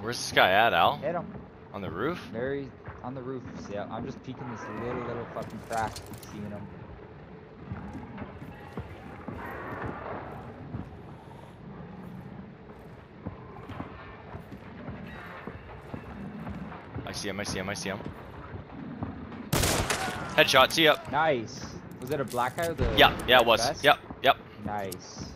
Where's this guy at, Al? Hit him. On the roof? Very on the roof. Yeah, I'm just peeking this little fucking crack, seeing him. I see him, I see him, I see him. Headshot, see ya. Nice. Was it a black guy or the Yeah, it was. vest? Yep. Nice.